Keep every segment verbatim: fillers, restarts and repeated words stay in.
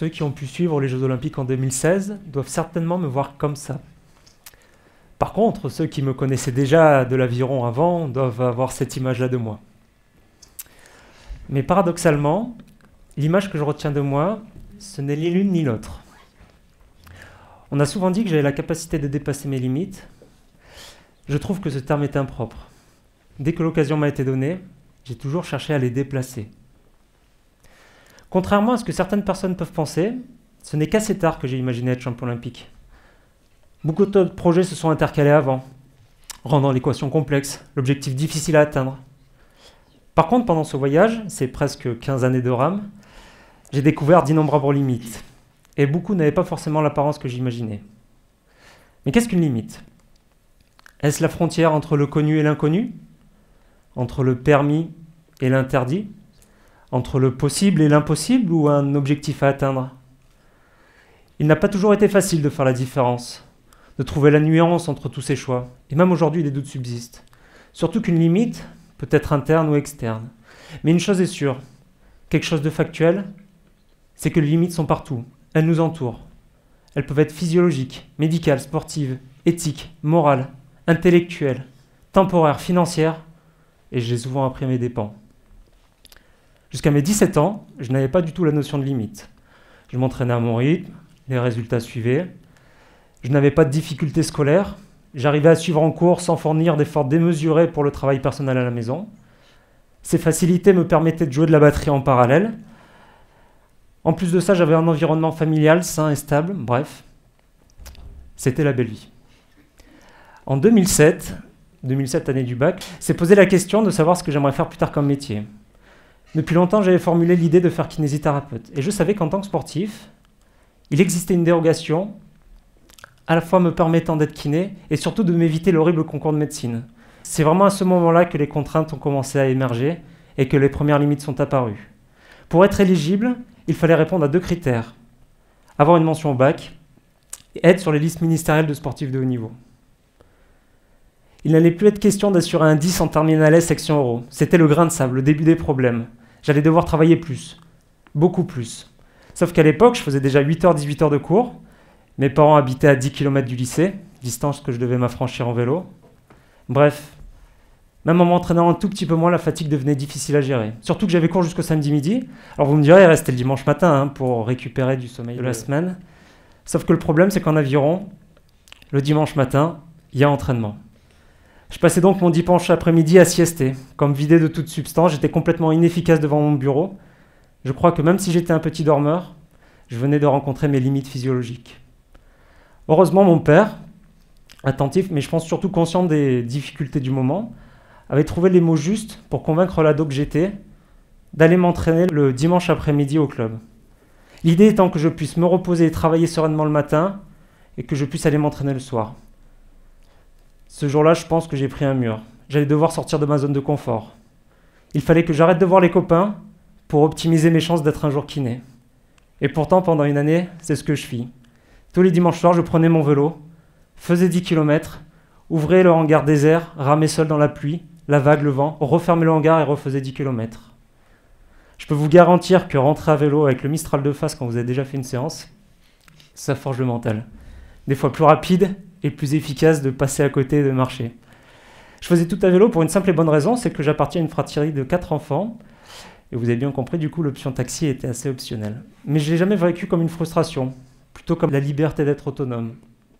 ceux qui ont pu suivre les Jeux Olympiques en deux mille seize doivent certainement me voir comme ça. Par contre, ceux qui me connaissaient déjà de l'aviron avant doivent avoir cette image-là de moi. Mais paradoxalement, l'image que je retiens de moi, ce n'est ni l'une ni l'autre. On a souvent dit que j'avais la capacité de dépasser mes limites. Je trouve que ce terme est impropre. Dès que l'occasion m'a été donnée, j'ai toujours cherché à les déplacer. Contrairement à ce que certaines personnes peuvent penser, ce n'est qu'assez tard que j'ai imaginé être champion olympique. Beaucoup d'autres projets se sont intercalés avant, rendant l'équation complexe, l'objectif difficile à atteindre. Par contre, pendant ce voyage, c'est presque quinze années de rame, j'ai découvert d'innombrables limites. Et beaucoup n'avaient pas forcément l'apparence que j'imaginais. Mais qu'est-ce qu'une limite? Est-ce la frontière entre le connu et l'inconnu? Entre le permis et l'interdit? Entre le possible et l'impossible ou un objectif à atteindre? Il n'a pas toujours été facile de faire la différence, de trouver la nuance entre tous ces choix. Et même aujourd'hui, des doutes subsistent. Surtout qu'une limite peut être interne ou externe. Mais une chose est sûre, quelque chose de factuel, c'est que les limites sont partout. Elles nous entourent. Elles peuvent être physiologiques, médicales, sportives, éthiques, morales, intellectuelles, temporaires, financières, et j'ai souvent appris à mes dépens. Jusqu'à mes dix-sept ans, je n'avais pas du tout la notion de limite. Je m'entraînais à mon rythme, les résultats suivaient. Je n'avais pas de difficultés scolaires. J'arrivais à suivre en cours sans fournir d'efforts démesurés pour le travail personnel à la maison. Ces facilités me permettaient de jouer de la batterie en parallèle. En plus de ça, j'avais un environnement familial sain et stable. Bref, c'était la belle vie. En deux mille sept, deux mille sept année du bac, s'est posé la question de savoir ce que j'aimerais faire plus tard comme métier. Depuis longtemps, j'avais formulé l'idée de faire kinésithérapeute. Et je savais qu'en tant que sportif, il existait une dérogation, à la fois me permettant d'être kiné et surtout de m'éviter l'horrible concours de médecine. C'est vraiment à ce moment-là que les contraintes ont commencé à émerger et que les premières limites sont apparues. Pour être éligible, il fallait répondre à deux critères. Avoir une mention au bac et être sur les listes ministérielles de sportifs de haut niveau. Il n'allait plus être question d'assurer un dix en terminale S section euro. C'était le grain de sable, le début des problèmes. J'allais devoir travailler plus, beaucoup plus. Sauf qu'à l'époque, je faisais déjà huit heures, dix-huit heures de cours. Mes parents habitaient à dix kilomètres du lycée, distance que je devais m'affranchir en vélo. Bref, même en m'entraînant un tout petit peu moins, la fatigue devenait difficile à gérer. Surtout que j'avais cours jusqu'au samedi midi. Alors vous me direz, il restait le dimanche matin hein, pour récupérer du sommeil de la semaine. Sauf que le problème, c'est qu'en aviron, le dimanche matin, il y a entraînement. Je passais donc mon dimanche après-midi à siester. Comme vidé de toute substance, j'étais complètement inefficace devant mon bureau. Je crois que même si j'étais un petit dormeur, je venais de rencontrer mes limites physiologiques. Heureusement, mon père, attentif, mais je pense surtout conscient des difficultés du moment, avait trouvé les mots justes pour convaincre l'ado que j'étais d'aller m'entraîner le dimanche après-midi au club. L'idée étant que je puisse me reposer et travailler sereinement le matin et que je puisse aller m'entraîner le soir. Ce jour-là, je pense que j'ai pris un mur. J'allais devoir sortir de ma zone de confort. Il fallait que j'arrête de voir les copains pour optimiser mes chances d'être un jour kiné. Et pourtant, pendant une année, c'est ce que je fis. Tous les dimanches soirs, je prenais mon vélo, faisais dix kilomètres, ouvrais le hangar désert, ramais seul dans la pluie, la vague, le vent, refermais le hangar et refaisais dix kilomètres. Je peux vous garantir que rentrer à vélo avec le Mistral de face quand vous avez déjà fait une séance, ça forge le mental. Des fois plus rapide et plus efficace de passer à côté et de marcher. Je faisais tout à vélo pour une simple et bonne raison, c'est que j'appartiens à une fratrie de quatre enfants. Et vous avez bien compris, du coup, l'option taxi était assez optionnelle. Mais je ne l'ai jamais vécu comme une frustration, plutôt comme la liberté d'être autonome.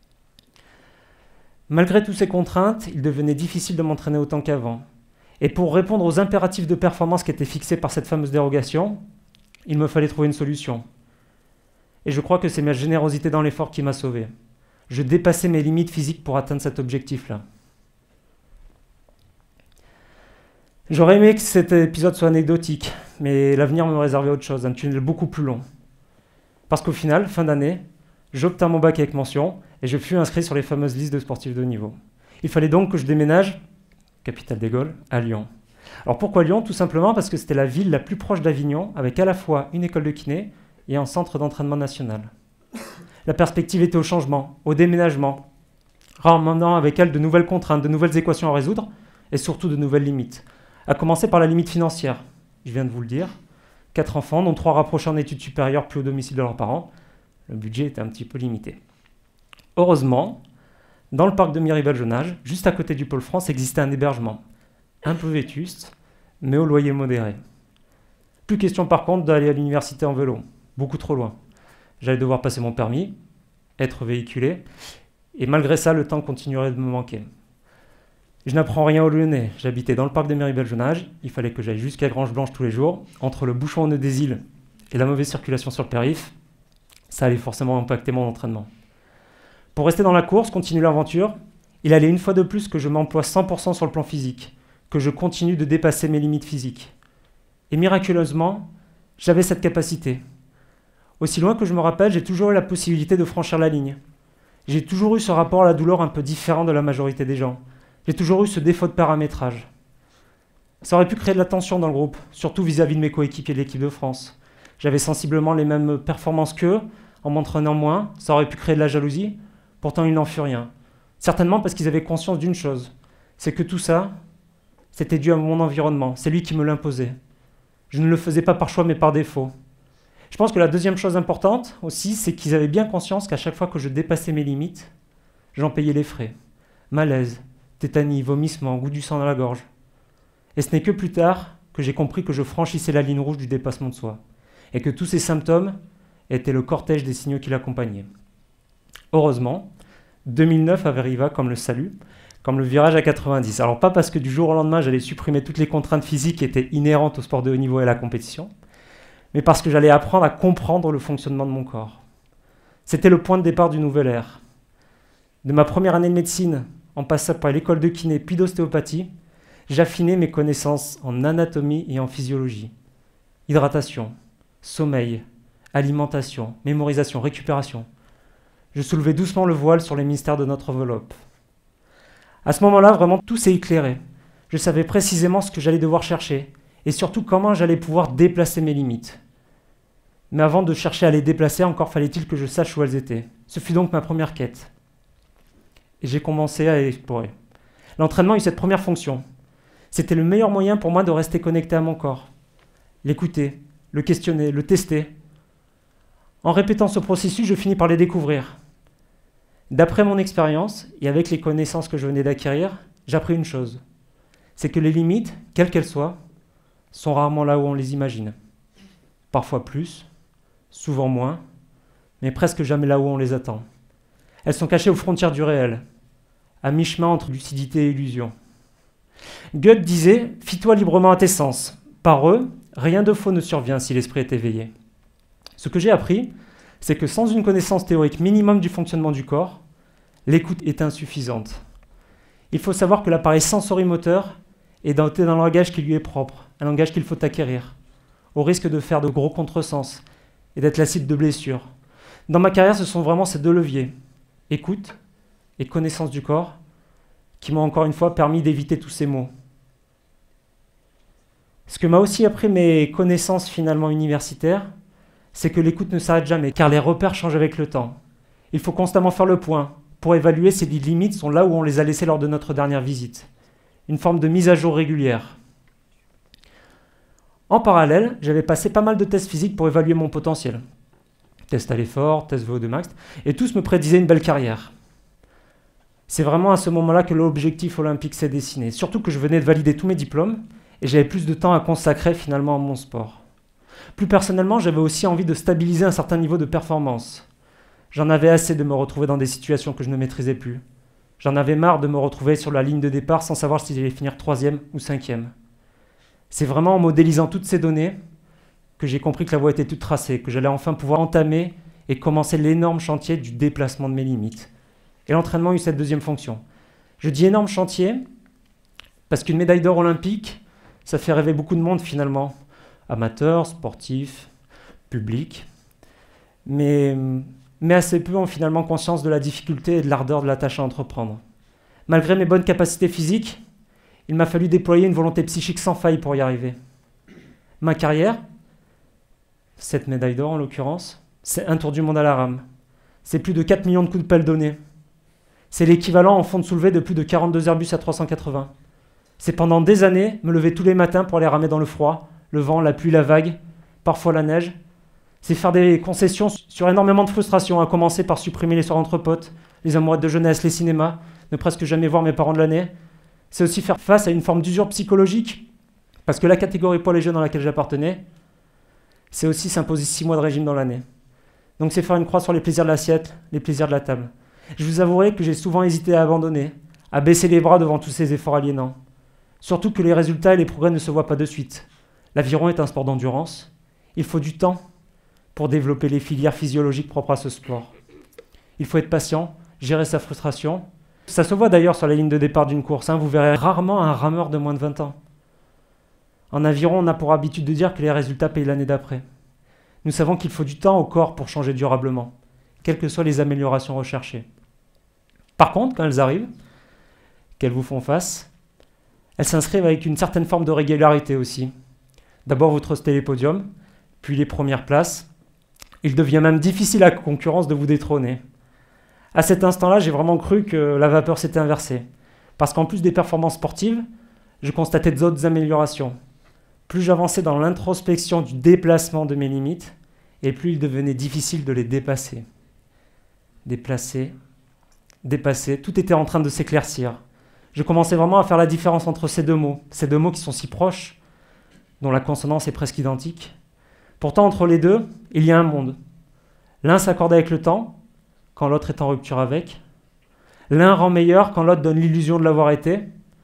Malgré toutes ces contraintes, il devenait difficile de m'entraîner autant qu'avant. Et pour répondre aux impératifs de performance qui étaient fixés par cette fameuse dérogation, il me fallait trouver une solution. Et je crois que c'est ma générosité dans l'effort qui m'a sauvé. Je dépassais mes limites physiques pour atteindre cet objectif-là. J'aurais aimé que cet épisode soit anecdotique, mais l'avenir me réservait autre chose, un tunnel beaucoup plus long. Parce qu'au final, fin d'année, j'obtins mon bac avec mention et je fus inscrit sur les fameuses listes de sportifs de haut niveau. Il fallait donc que je déménage, capitale des Gaules, à Lyon. Alors pourquoi Lyon? Tout simplement parce que c'était la ville la plus proche d'Avignon, avec à la fois une école de kiné et un centre d'entraînement national. La perspective était au changement, au déménagement, ramenant avec elle de nouvelles contraintes, de nouvelles équations à résoudre et surtout de nouvelles limites. À commencer par la limite financière, je viens de vous le dire, quatre enfants, dont trois rapprochés en études supérieures puis au domicile de leurs parents. Le budget était un petit peu limité. Heureusement, dans le parc de Miribel-Jonage, juste à côté du Pôle France, existait un hébergement, un peu vétuste, mais au loyer modéré. Plus question par contre d'aller à l'université en vélo, beaucoup trop loin. J'allais devoir passer mon permis, être véhiculé, et malgré ça, le temps continuerait de me manquer. Je n'apprends rien aux Lyonnais, j'habitais dans le parc de Miribel-Jonage, il fallait que j'aille jusqu'à Grange-Blanche tous les jours, entre le bouchon au nœud des îles et la mauvaise circulation sur le périph', ça allait forcément impacter mon entraînement. Pour rester dans la course, continuer l'aventure, il allait une fois de plus que je m'emploie cent pour cent sur le plan physique, que je continue de dépasser mes limites physiques. Et miraculeusement, j'avais cette capacité. Aussi loin que je me rappelle, j'ai toujours eu la possibilité de franchir la ligne. J'ai toujours eu ce rapport à la douleur un peu différent de la majorité des gens. J'ai toujours eu ce défaut de paramétrage. Ça aurait pu créer de la tension dans le groupe, surtout vis-à-vis de mes coéquipiers de l'équipe de France. J'avais sensiblement les mêmes performances qu'eux, en m'entraînant moins, ça aurait pu créer de la jalousie. Pourtant, ils n'en furent rien. Certainement parce qu'ils avaient conscience d'une chose, c'est que tout ça, c'était dû à mon environnement, c'est lui qui me l'imposait. Je ne le faisais pas par choix, mais par défaut. Je pense que la deuxième chose importante aussi, c'est qu'ils avaient bien conscience qu'à chaque fois que je dépassais mes limites, j'en payais les frais. Malaise, tétanie, vomissement, goût du sang dans la gorge. Et ce n'est que plus tard que j'ai compris que je franchissais la ligne rouge du dépassement de soi, et que tous ces symptômes étaient le cortège des signaux qui l'accompagnaient. Heureusement, deux mille neuf arriva comme le salut, comme le virage à quatre-vingt-dix. Alors pas parce que du jour au lendemain, j'allais supprimer toutes les contraintes physiques qui étaient inhérentes au sport de haut niveau et à la compétition, mais parce que j'allais apprendre à comprendre le fonctionnement de mon corps. C'était le point de départ d'une nouvelle ère. De ma première année de médecine, en passant par l'école de kiné puis d'ostéopathie, j'affinais mes connaissances en anatomie et en physiologie. Hydratation, sommeil, alimentation, mémorisation, récupération. Je soulevais doucement le voile sur les mystères de notre enveloppe. À ce moment-là, vraiment, tout s'est éclairé. Je savais précisément ce que j'allais devoir chercher, et surtout comment j'allais pouvoir déplacer mes limites. Mais avant de chercher à les déplacer, encore fallait-il que je sache où elles étaient. Ce fut donc ma première quête. Et j'ai commencé à explorer. L'entraînement eut cette première fonction. C'était le meilleur moyen pour moi de rester connecté à mon corps. L'écouter, le questionner, le tester. En répétant ce processus, je finis par les découvrir. D'après mon expérience, et avec les connaissances que je venais d'acquérir, j'ai appris une chose. C'est que les limites, quelles qu'elles soient, sont rarement là où on les imagine. Parfois plus, souvent moins, mais presque jamais là où on les attend. Elles sont cachées aux frontières du réel, à mi-chemin entre lucidité et illusion. Goethe disait « Fie-toi librement à tes sens. Par eux, rien de faux ne survient si l'esprit est éveillé. » Ce que j'ai appris, c'est que sans une connaissance théorique minimum du fonctionnement du corps, l'écoute est insuffisante. Il faut savoir que l'appareil sensorimoteur est doté d'un langage qui lui est propre, un langage qu'il faut acquérir, au risque de faire de gros contresens et d'être la cible de blessures. Dans ma carrière, ce sont vraiment ces deux leviers, écoute et connaissance du corps, qui m'ont encore une fois permis d'éviter tous ces maux. Ce que m'a aussi appris mes connaissances finalement universitaires, c'est que l'écoute ne s'arrête jamais, car les repères changent avec le temps. Il faut constamment faire le point, pour évaluer si les limites sont là où on les a laissées lors de notre dernière visite. Une forme de mise à jour régulière. En parallèle, j'avais passé pas mal de tests physiques pour évaluer mon potentiel. Test à l'effort, test V O deux max, et tous me prédisaient une belle carrière. C'est vraiment à ce moment-là que l'objectif olympique s'est dessiné, surtout que je venais de valider tous mes diplômes, et j'avais plus de temps à consacrer finalement à mon sport. Plus personnellement, j'avais aussi envie de stabiliser un certain niveau de performance. J'en avais assez de me retrouver dans des situations que je ne maîtrisais plus. J'en avais marre de me retrouver sur la ligne de départ sans savoir si j'allais finir troisième ou cinquième. C'est vraiment en modélisant toutes ces données que j'ai compris que la voie était toute tracée, que j'allais enfin pouvoir entamer et commencer l'énorme chantier du déplacement de mes limites. Et l'entraînement eut cette deuxième fonction. Je dis énorme chantier parce qu'une médaille d'or olympique, ça fait rêver beaucoup de monde finalement. Amateurs, sportifs, publics. Mais, mais assez peu ont finalement conscience de la difficulté et de l'ardeur de la tâche à entreprendre. Malgré mes bonnes capacités physiques, il m'a fallu déployer une volonté psychique sans faille pour y arriver. Ma carrière, cette médaille d'or en l'occurrence, c'est un tour du monde à la rame. C'est plus de quatre millions de coups de pelle donnés. C'est l'équivalent en fond de soulevé de plus de quarante-deux Airbus A trois cent quatre-vingts. C'est pendant des années me lever tous les matins pour aller ramer dans le froid, le vent, la pluie, la vague, parfois la neige. C'est faire des concessions sur énormément de frustration, à commencer par supprimer les soirées entre potes, les amourettes de jeunesse, les cinémas, ne presque jamais voir mes parents de l'année. C'est aussi faire face à une forme d'usure psychologique, parce que la catégorie poids léger dans laquelle j'appartenais, c'est aussi s'imposer six mois de régime dans l'année. Donc c'est faire une croix sur les plaisirs de l'assiette, les plaisirs de la table. Je vous avouerai que j'ai souvent hésité à abandonner, à baisser les bras devant tous ces efforts aliénants. Surtout que les résultats et les progrès ne se voient pas de suite. L'aviron est un sport d'endurance. Il faut du temps pour développer les filières physiologiques propres à ce sport. Il faut être patient, gérer sa frustration. Ça se voit d'ailleurs sur la ligne de départ d'une course, hein. Vous verrez rarement un rameur de moins de vingt ans. En aviron, on a pour habitude de dire que les résultats payent l'année d'après. Nous savons qu'il faut du temps au corps pour changer durablement, quelles que soient les améliorations recherchées. Par contre, quand elles arrivent, qu'elles vous font face, elles s'inscrivent avec une certaine forme de régularité aussi. D'abord, vous trustez les podiums, puis les premières places. Il devient même difficile à la concurrence de vous détrôner. À cet instant-là, j'ai vraiment cru que la vapeur s'était inversée. Parce qu'en plus des performances sportives, je constatais d'autres améliorations. Plus j'avançais dans l'introspection du déplacement de mes limites, et plus il devenait difficile de les dépasser. Déplacer, dépasser, tout était en train de s'éclaircir. Je commençais vraiment à faire la différence entre ces deux mots, ces deux mots qui sont si proches, dont la consonance est presque identique. Pourtant, entre les deux, il y a un monde. L'un s'accorde avec le temps, quand l'autre est en rupture avec. L'un rend meilleur quand l'autre donne l'illusion de l'avoir été.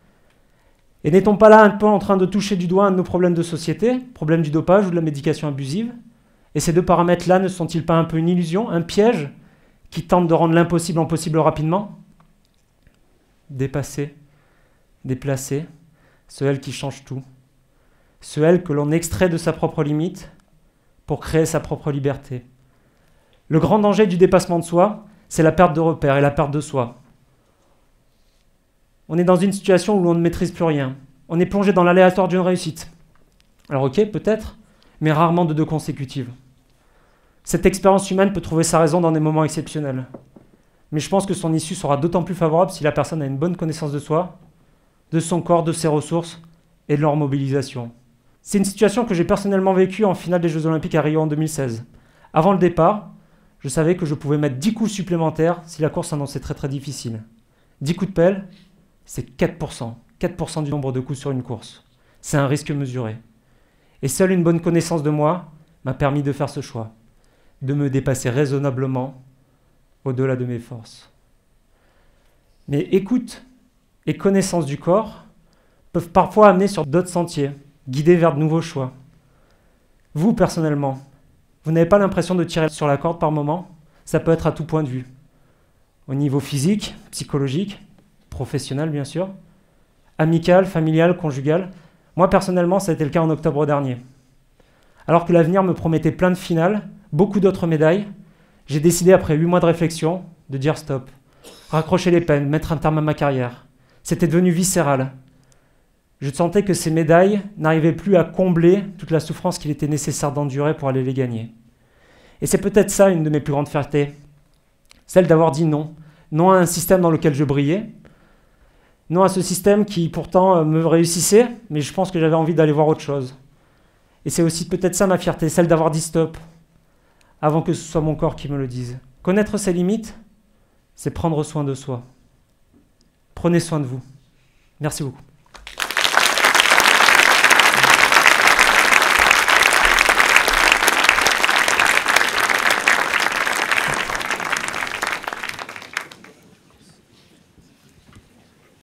Et n'est-on pas là un peu en train de toucher du doigt un de nos problèmes de société, problème du dopage ou de la médication abusive? Et ces deux paramètres-là ne sont-ils pas un peu une illusion, un piège qui tente de rendre l'impossible en possible rapidement? Dépasser, déplacer, ce elle qui change tout. Ce elle que l'on extrait de sa propre limite pour créer sa propre liberté. Le grand danger du dépassement de soi, c'est la perte de repères et la perte de soi. On est dans une situation où l'on ne maîtrise plus rien. On est plongé dans l'aléatoire d'une réussite. Alors ok, peut-être, mais rarement de deux consécutives. Cette expérience humaine peut trouver sa raison dans des moments exceptionnels. Mais je pense que son issue sera d'autant plus favorable si la personne a une bonne connaissance de soi, de son corps, de ses ressources et de leur mobilisation. C'est une situation que j'ai personnellement vécue en finale des Jeux Olympiques à Rio en deux mille seize. Avant le départ, je savais que je pouvais mettre dix coups supplémentaires si la course s'annonçait très très difficile. dix coups de pelle, c'est quatre pour cent. quatre pour cent du nombre de coups sur une course. C'est un risque mesuré. Et seule une bonne connaissance de moi m'a permis de faire ce choix, de me dépasser raisonnablement au-delà de mes forces. Mais écoute et connaissance du corps peuvent parfois amener sur d'autres sentiers, guider vers de nouveaux choix. Vous, personnellement, vous n'avez pas l'impression de tirer sur la corde par moment? Ça peut être à tout point de vue. Au niveau physique, psychologique, professionnel bien sûr, amical, familial, conjugal. Moi personnellement, ça a été le cas en octobre dernier. Alors que l'avenir me promettait plein de finales, beaucoup d'autres médailles, j'ai décidé après huit mois de réflexion de dire stop, raccrocher les pennes, mettre un terme à ma carrière. C'était devenu viscéral. Je sentais que ces médailles n'arrivaient plus à combler toute la souffrance qu'il était nécessaire d'endurer pour aller les gagner. Et c'est peut-être ça une de mes plus grandes fiertés, celle d'avoir dit non, non à un système dans lequel je brillais, non à ce système qui pourtant me réussissait, mais je pense que j'avais envie d'aller voir autre chose. Et c'est aussi peut-être ça ma fierté, celle d'avoir dit stop, avant que ce soit mon corps qui me le dise. Connaître ses limites, c'est prendre soin de soi. Prenez soin de vous. Merci beaucoup.